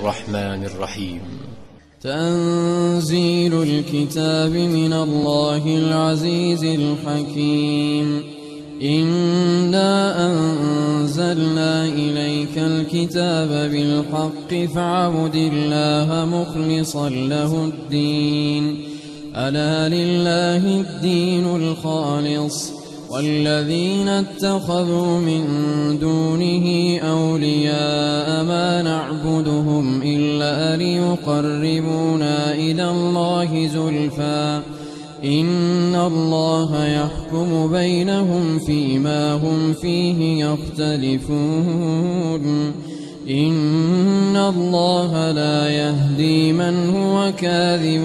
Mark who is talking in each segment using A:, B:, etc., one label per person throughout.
A: الرحمن الرحيم.
B: تنزيل الكتاب من الله العزيز الحكيم. إنا أنزلنا إليك الكتاب بالحق فاعبد الله مخلصا له الدين. ألا لله الدين الخالص والذين اتخذوا من دونه أولياء ما نعبدهم إلا ليقربونا إلى الله زلفى إن الله يحكم بينهم فيما هم فيه يختلفون. إن الله لا يهدي من هو كاذب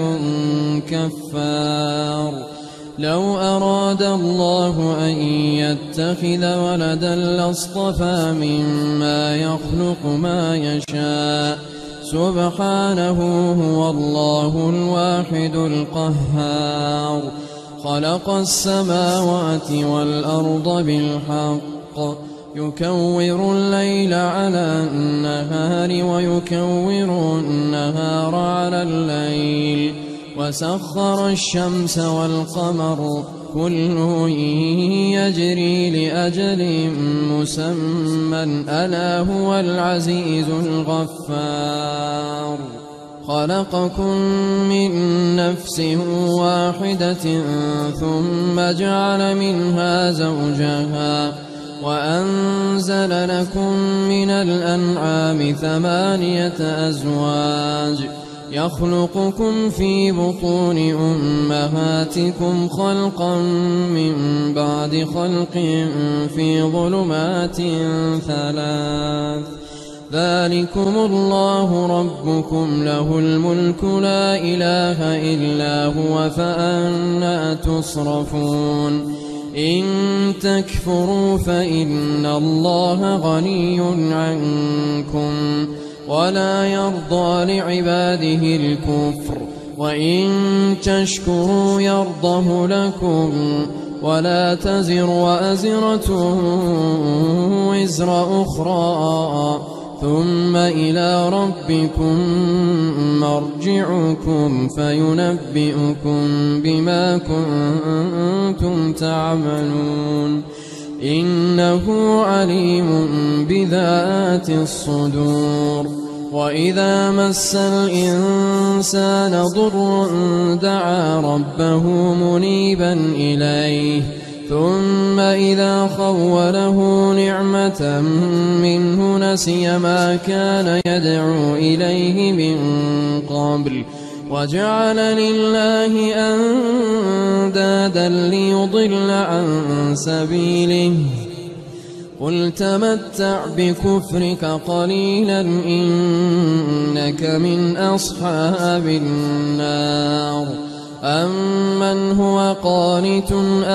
B: كفار. لو أراد الله أن يتخذ ولدا لاصطفى مما يخلق ما يشاء سبحانه هو الله الواحد القهار. خلق السماوات والأرض بالحق يكور الليل على النهار ويكور النهار على الليل وسخر الشمس والقمر كل يجري لأجل مسمى ألا هو العزيز الغفار. خلقكم من نفس واحدة ثم جعل منها زوجها وأنزل لكم من الأنعام 8 أزواج يخلقكم في بطون أمهاتكم خلقا من بعد خلق في ظلمات 3. ذلكم الله ربكم له الملك لا إله إلا هو فأنى تصرفون. إن تكفروا فإن الله غني عنكم ولا يرضى لعباده الكفر وإن تشكروا يرضه لكم ولا تزر وازرة وزر أخرى ثم إلى ربكم مرجعكم فينبئكم بما كنتم تعملون. إنه عليم بذات الصدور. وإذا مس الإنسان ضر دعا ربه منيبا إليه ثم إذا خوله نعمة منه نسي ما كان يدعو إليه من قبل وجعل لله أندادا ليضل عن سبيله. قل تمتع بكفرك قليلا إنك من أصحاب النار. أمن هو قانت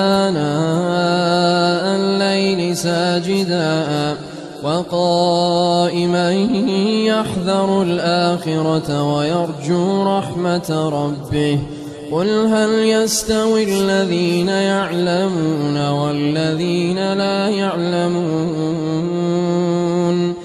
B: آناء الليل ساجدا وقائما يحذر الآخرة ويرجو رحمة ربه. قل هل يستوي الذين يعلمون والذين لا يعلمون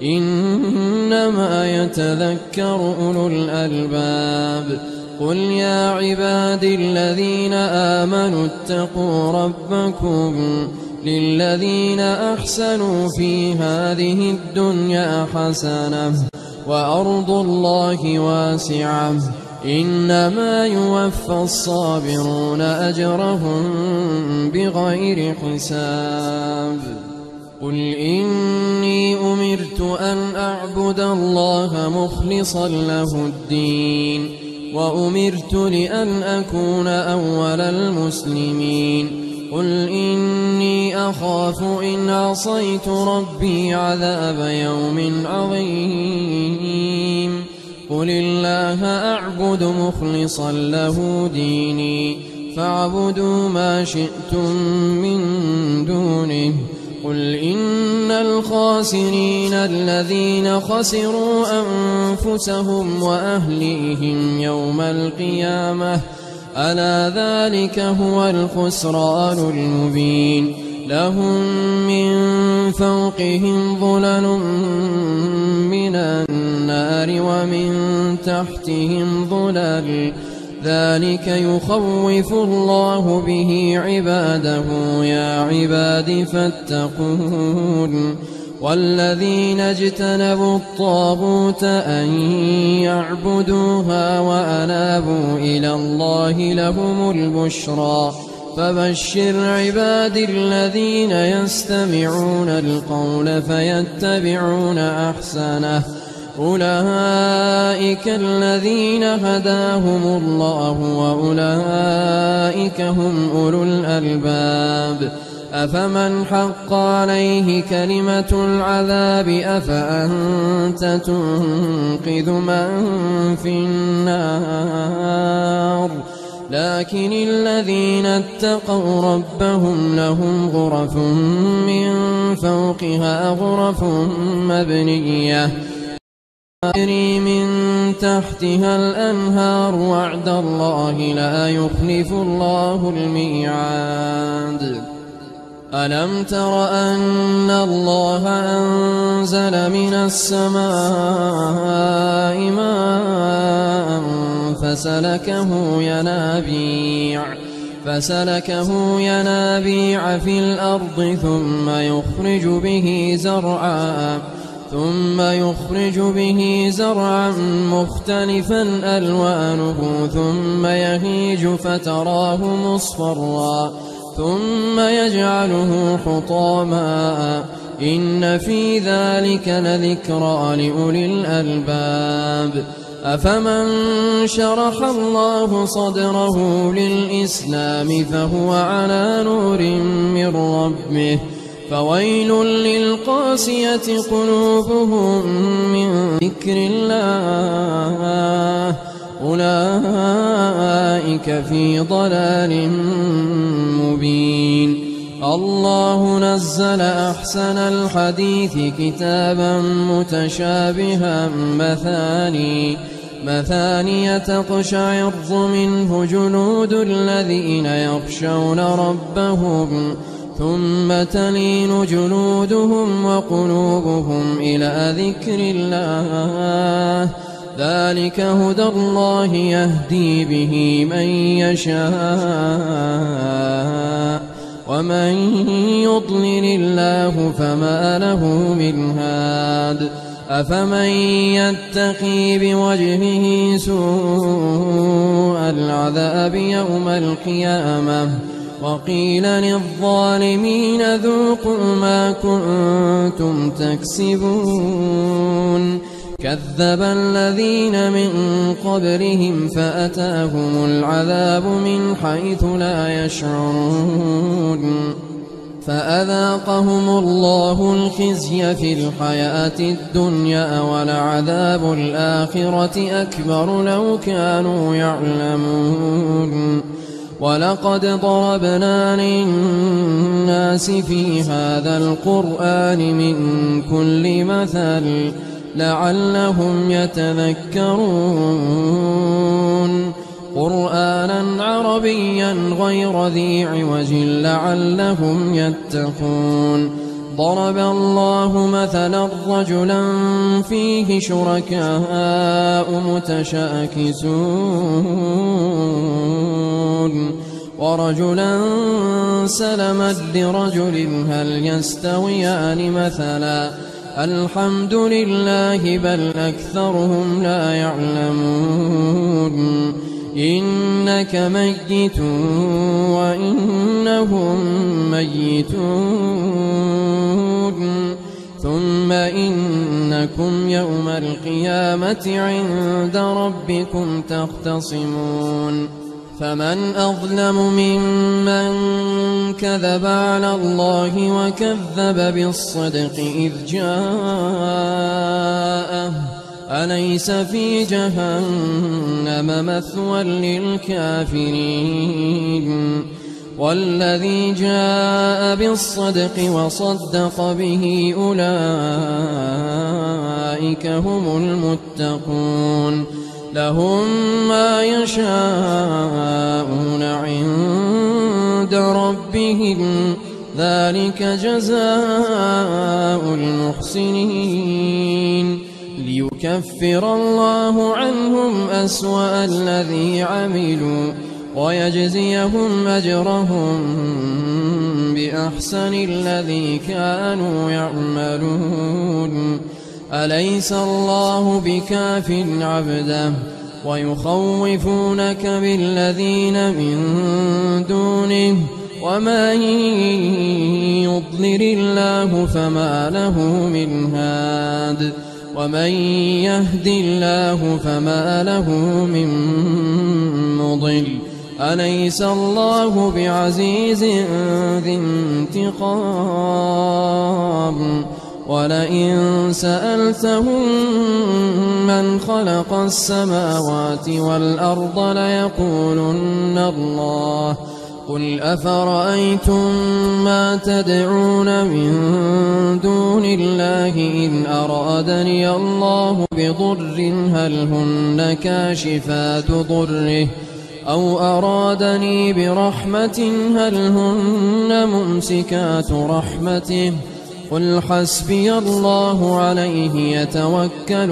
B: إنما يتذكر أولو الألباب. قل يا عبادي الذين آمنوا اتقوا ربكم للذين أحسنوا في هذه الدنيا حسنة وأرض الله واسعة إنما يوفى الصابرون أجرهم بغير حساب. قل إني أمرت أن أعبد الله مخلصا له الدين وأمرت لأن أكون أول المسلمين. قل إني أخاف إن عصيت ربي عذاب يوم عظيم. قل الله أعبد مخلصا له ديني فاعبدوا ما شئتم من دونه. قل إن الخاسرين الذين خسروا أنفسهم وأهليهم يوم القيامة ألا ذلك هو الخسران المبين. لهم من فوقهم ظلل من النار النار ومن تحتهم ظلل ذلك يخوف الله به عباده يا عباد فاتقون والذين اجتنبوا الطاغوت أن يعبدوها وأنابوا إلى الله لهم البشرى فبشر عباد الذين يستمعون القول فيتبعون أحسنه أولئك الذين هداهم الله وأولئك هم أولو الألباب أفمن حق عليه كلمة العذاب أفأنت تنقذ من في النار لكن الذين اتقوا ربهم لهم غرف من فوقها غرف مبنية تجري من تحتها الأنهار وعد الله لا يخلف الله الميعاد ألم تر أن الله أنزل من السماء ماء فسلكه ينابيع في الأرض ثم يخرج به زرعا مختلفا ألوانه ثم يهيج فتراه مصفرا ثم يجعله حطاما إن في ذلك لذكرى لأولي الألباب أفمن شرح الله صدره للإسلام فهو على نور من ربه فويل للقاسية قلوبهم من ذكر الله أولئك في ضلال مبين الله نزل أحسن الحديث كتابا متشابها مثانية تقشعر منه جلود الذين يخشون ربهم ثم تلين جلودهم وقلوبهم إلى ذكر الله ذلك هدى الله يهدي به من يشاء ومن يضلل الله فما له من هاد أفمن يتقي بوجهه سوء العذاب يوم القيامة وقيل للظالمين ذوقوا ما كنتم تكسبون كذب الذين من قبلهم فأتاهم العذاب من حيث لا يشعرون فأذاقهم الله الخزي في الحياة الدنيا ولعذاب الآخرة أكبر لو كانوا يعلمون ولقد ضربنا للناس في هذا القرآن من كل مثل لعلهم يتذكرون قرآنا عربيا غير ذي عوج لعلهم يتقون ضرب الله مثلا رجلا فيه شركاء متشاكسون ورجلا سلما لرجل هل يستويان مثلا الحمد لله بل أكثرهم لا يعلمون إنك ميت وإنهم ميتون ثم إنكم يوم القيامة عند ربكم تختصمون فمن أظلم ممن كذب على الله وكذب بالصدق إذ جاءه أليس في جهنم مثوى للكافرين والذي جاء بالصدق وصدق به أولئك هم المتقون لهم ما يشاءون عند ربهم ذلك جزاء المحسنين ليكفر الله عنهم أسوأ الذي عملوا ويجزيهم أجرهم بأحسن الذي كانوا يعملون. أليس الله بكاف عبده ويخوفونك بالذين من دونه ومن يضلل الله فما له من هاد ومن يهد الله فما له من مضل. أليس الله بعزيز ذي انتقام. ولئن سألتهم من خلق السماوات والأرض ليقولن الله. قل أفرأيتم ما تدعون من دون الله إن أرادني الله بضر هل هن كاشفات ضره أو أرادني برحمة هل هن ممسكات رحمته. قل حسبي الله عليه يتوكل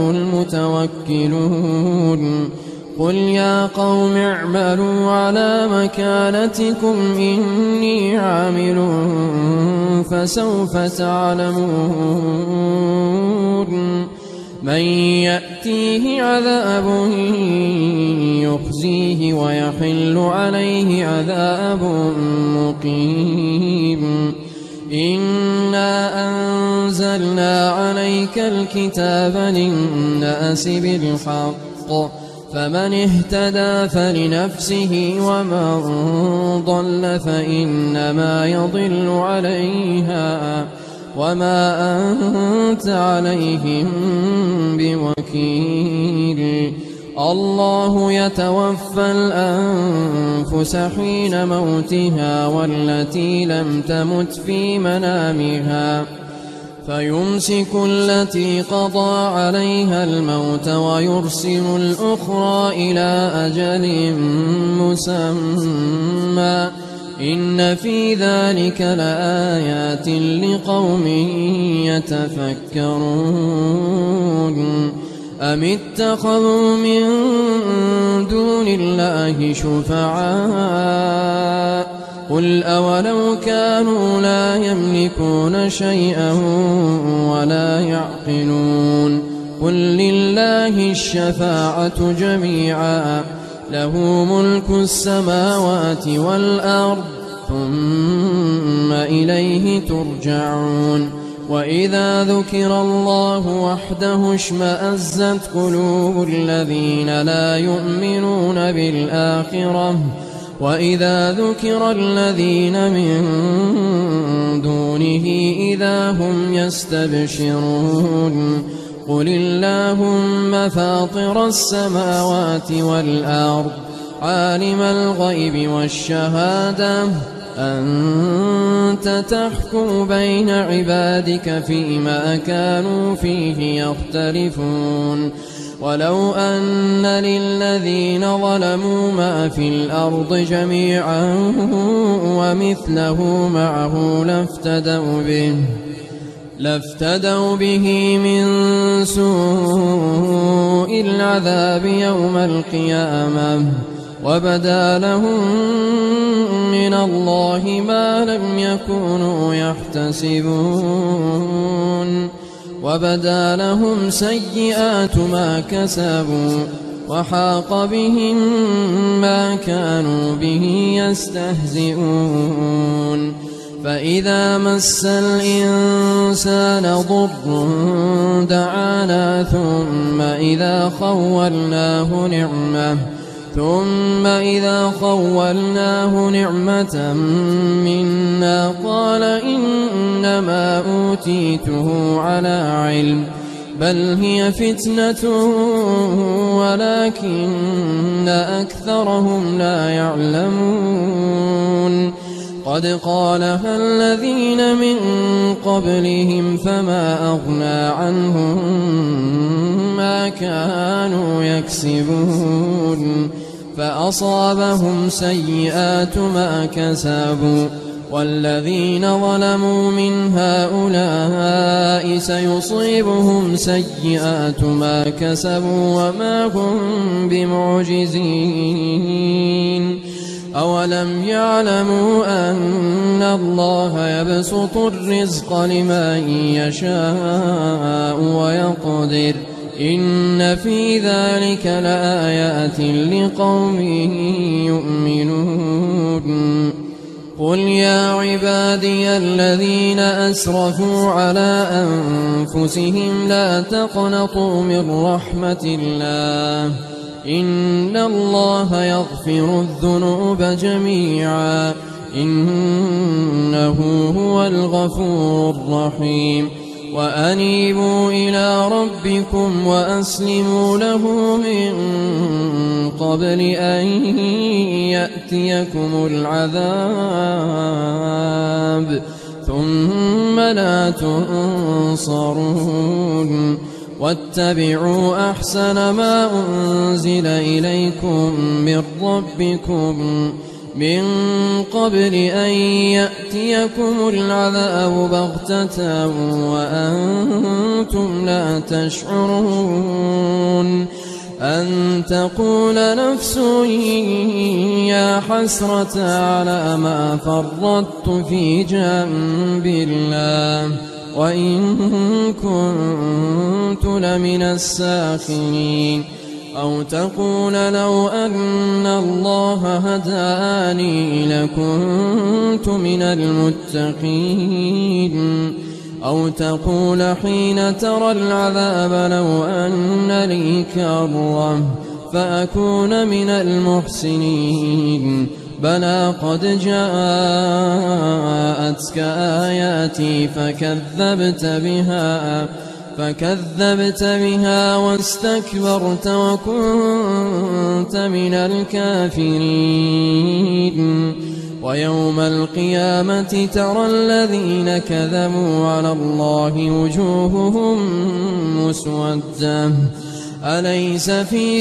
B: المتوكلون. قل يا قوم اعملوا على مكانتكم إني عامل فسوف تعلمون من يأتيه عذاب يخزيه ويحل عليه عذاب مقيم. إنا أنزلنا عليك الكتاب للناس بالحق فمن اهتدى فلنفسه ومن ضل فإنما يضل عليها وما أنت عليهم بوكيل. الله يتوفى الأنفس حين موتها والتي لم تمت في منامها فيمسك التي قضى عليها الموت ويرسل الأخرى إلى أجل مسمى إن في ذلك لآيات لقوم يتفكرون. أم اتخذوا من دون الله شفعاء قل أولو كانوا لا يملكون شيئا ولا يعقلون. قل لله الشفاعة جميعا له ملك السماوات والأرض ثم إليه ترجعون. وإذا ذكر الله وحده اشمأزت قلوب الذين لا يؤمنون بالآخرة وإذا ذكر الذين من دونه إذا هم يستبشرون. قل اللهم فاطر السماوات والأرض عالم الغيب والشهادة أنت تحكم بين عبادك فيما كانوا فيه يختلفون. ولو أن للذين ظلموا ما في الأرض جميعا ومثله معه لافتدوا به من سوء العذاب يوم القيامة وبدا لهم من الله ما لم يكونوا يحتسبون. وبدا لهم سيئات ما كسبوا وحاق بهم ما كانوا به يستهزئون. فإذا مس الإنسان ضر دعانا ثم إذا خولناه نعمة منا قال إنما أوتيته على علم بل هي فتنة ولكن أكثرهم لا يعلمون. قد قالها الذين من قبلهم فما أغنى عنهم ما كانوا يكسبون فأصابهم سيئات ما كسبوا والذين ظلموا من هؤلاء سيصيبهم سيئات ما كسبوا وما هم بمعجزين أولم يعلموا أن الله يبسط الرزق لمن يشاء ويقدر إن في ذلك لآيات لقوم يؤمنون قل يا عبادي الذين أسرفوا على أنفسهم لا تقنطوا من رحمة الله إن الله يغفر الذنوب جميعا إنه هو الغفور الرحيم وأنيبوا إلى ربكم وأسلموا له من قبل أن يأتيكم العذاب ثم لا تنصرون واتبعوا أحسن ما أنزل إليكم من ربكم من قبل أن يأتيكم العذاب بغتة وأنتم لا تشعرون أن تقول نفس يا حسرة على ما فرطت في جنب الله وإن كنت لمن الساخرين أو تقول لو أن الله هداني لكنت من المتقين أو تقول حين ترى العذاب لو أن لي كرة فأكون من المحسنين بلى قد جاءتك آياتي فكذبت بها واستكبرت وكنت من الكافرين ويوم القيامة ترى الذين كذبوا على الله وجوههم مسودة أليس في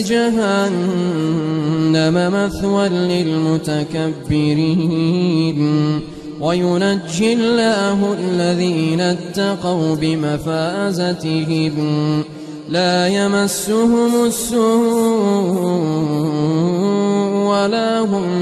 B: جهنم مثوى للمتكبرين وينجي الله الذين اتقوا بمفازتهم لا يمسهم السوء ولا هم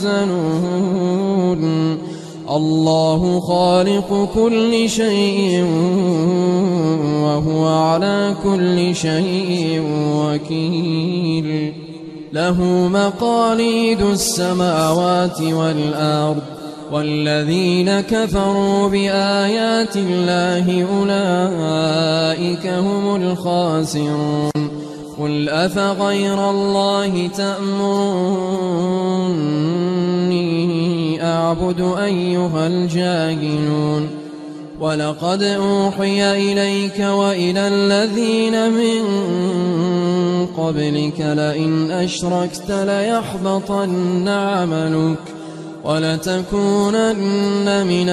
B: يحزنون الله خالق كل شيء وهو على كل شيء وكيل له مقاليد السماوات والأرض والذين كفروا بآيات الله أولئك هم الخاسرون قل أفغير الله تأمروني أعبد أيها الجاهلون ولقد أوحي إليك وإلى الذين من قبلك لئن أشركت ليحبطن عملك ولتكونن من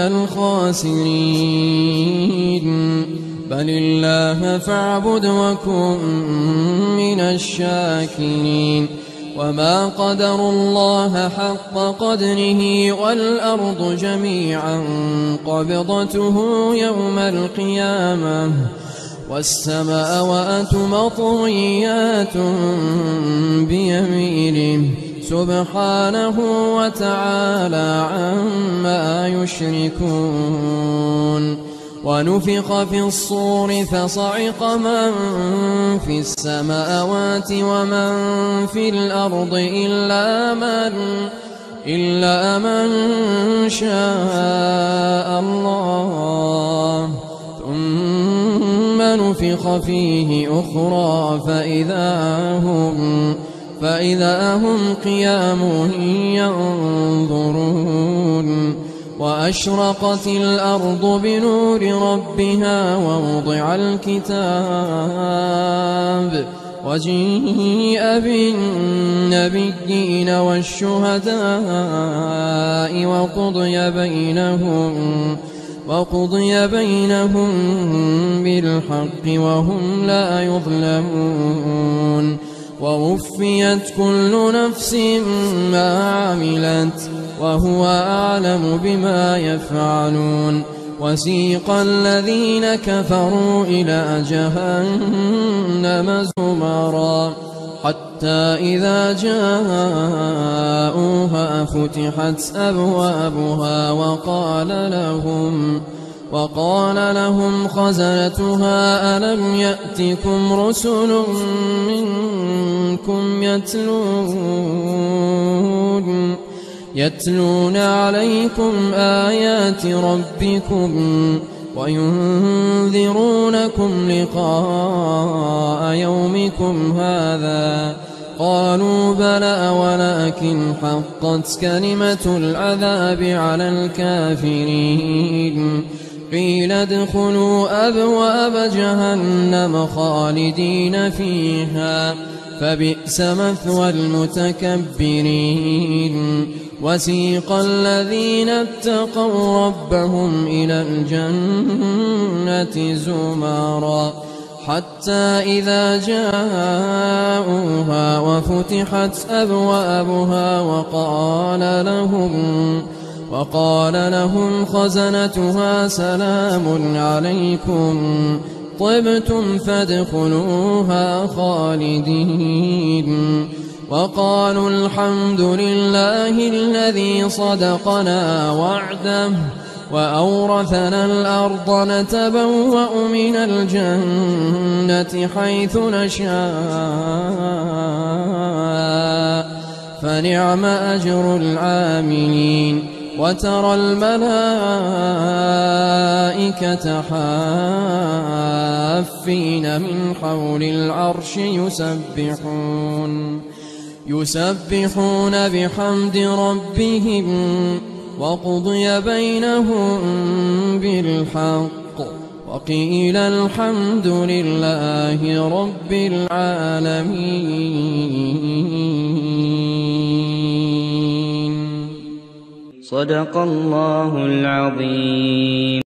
B: الخاسرين بل الله فاعبد وكن من الشاكرين وما قدروا الله حق قدره والأرض جميعا قبضته يوم القيامة والسماوات مطويات بيمينه سبحانه وتعالى عما يشركون ونفخ في الصور فصعق من في السماوات ومن في الأرض إلا من شاء الله ثم نفخ فيه أخرى فإذا هم قيام ينظرون وأشرقت الأرض بنور ربها ووضع الكتاب وجيء بالنبيين والشهداء وقضي بينهم بالحق وهم لا يظلمون ووفيت كل نفس ما عملت وهو أعلم بما يفعلون وسيق الذين كفروا إلى جهنم زمرا حتى إذا جاءوها فتحت أبوابها وقال لهم خزنتها ألم يأتكم رسل منكم يتلون عليكم آيات ربكم وينذرونكم لقاء يومكم هذا قالوا بلى ولكن حقت كلمة العذاب على الكافرين قيل ادخلوا أبواب جهنم خالدين فيها فبئس مثوى المتكبرين وسيق الذين اتقوا ربهم إلى الجنة زمرا حتى إذا جاءوها وفتحت أبوابها وقال لهم خزنتها سلام عليكم طبتم فادخلوها خالدين وقالوا الحمد لله الذي صدقنا وعده وأورثنا الأرض نتبوأ من الجنة حيث نشاء فنعم أجر العاملين وترى الملائكة حافين من حول العرش يسبحون بحمد ربهم وقضي بينهم بالحق وقيل الحمد لله رب العالمين.
A: صدق الله العظيم.